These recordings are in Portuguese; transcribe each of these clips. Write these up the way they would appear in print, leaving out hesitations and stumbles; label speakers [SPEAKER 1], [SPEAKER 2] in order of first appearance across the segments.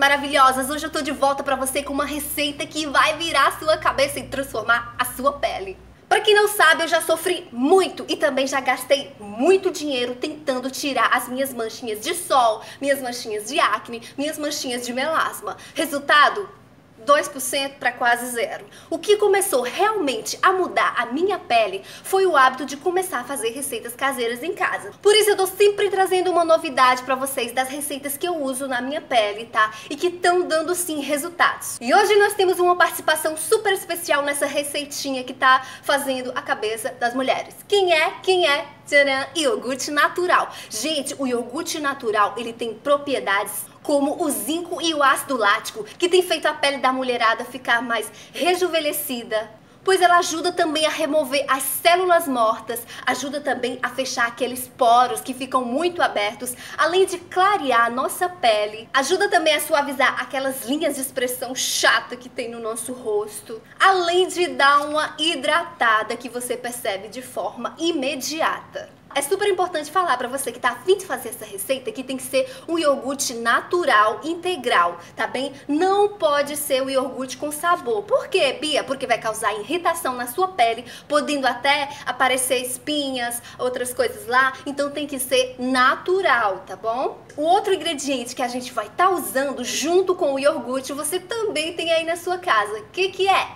[SPEAKER 1] maravilhosas! Hoje eu tô de volta pra você com uma receita que vai virar a sua cabeça e transformar a sua pele. Pra quem não sabe, eu já sofri muito e também já gastei muito dinheiro tentando tirar as minhas manchinhas de sol, minhas manchinhas de acne, minhas manchinhas de melasma. Resultado? 2% para quase zero. O que começou realmente a mudar a minha pele foi o hábito de começar a fazer receitas caseiras em casa. Por isso eu tô sempre trazendo uma novidade para vocês das receitas que eu uso na minha pele, tá? E que estão dando sim resultados. E hoje nós temos uma participação super especial nessa receitinha que tá fazendo a cabeça das mulheres. Quem é? Tcharam! Iogurte natural. Gente, o iogurte natural, ele tem propriedades como o zinco e o ácido lático, que tem feito a pele da mulherada ficar mais rejuvenescida, pois ela ajuda também a remover as células mortas, ajuda também a fechar aqueles poros que ficam muito abertos, além de clarear a nossa pele, ajuda também a suavizar aquelas linhas de expressão chata que tem no nosso rosto, além de dar uma hidratada que você percebe de forma imediata. É super importante falar pra você que tá a fim de fazer essa receita que tem que ser um iogurte natural, integral, tá bem? Não pode ser o iogurte com sabor. Por quê, Bia? Porque vai causar irritação na sua pele, podendo até aparecer espinhas, outras coisas lá. Então tem que ser natural, tá bom? O outro ingrediente que a gente vai estar usando junto com o iogurte, você também tem aí na sua casa. O que é?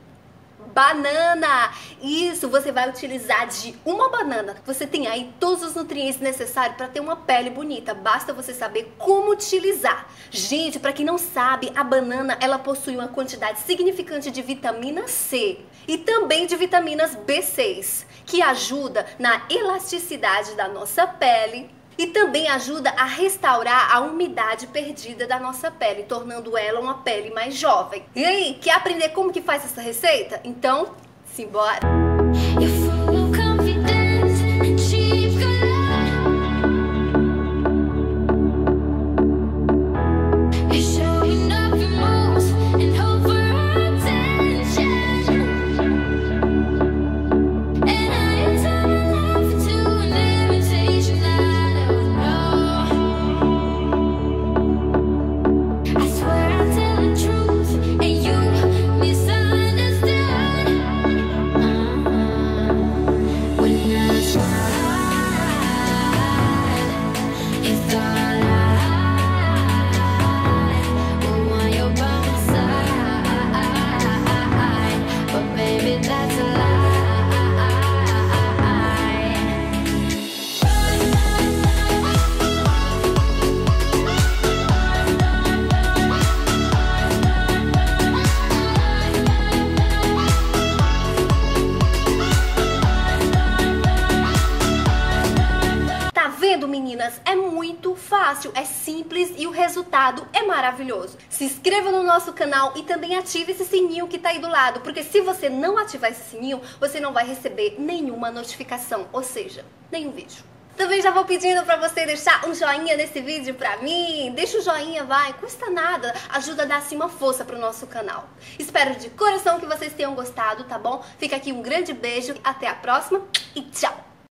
[SPEAKER 1] Banana! Isso, você vai utilizar de uma banana. Você tem aí todos os nutrientes necessários para ter uma pele bonita. Basta você saber como utilizar. Gente, para quem não sabe, a banana ela possui uma quantidade significante de vitamina C e também de vitaminas B6, que ajuda na elasticidade da nossa pele. E também ajuda a restaurar a umidade perdida da nossa pele, tornando ela uma pele mais jovem. E aí, quer aprender como que faz essa receita? Então, simbora! Meninas, é muito fácil, é simples e o resultado é maravilhoso. Se inscreva no nosso canal e também ative esse sininho que tá aí do lado, porque se você não ativar esse sininho, você não vai receber nenhuma notificação, ou seja, nenhum vídeo. Também já vou pedindo pra você deixar um joinha nesse vídeo pra mim. Deixa o joinha, vai, custa nada. Ajuda a dar assim uma força pro nosso canal. Espero de coração que vocês tenham gostado, tá bom? Fica aqui um grande beijo, até a próxima e tchau!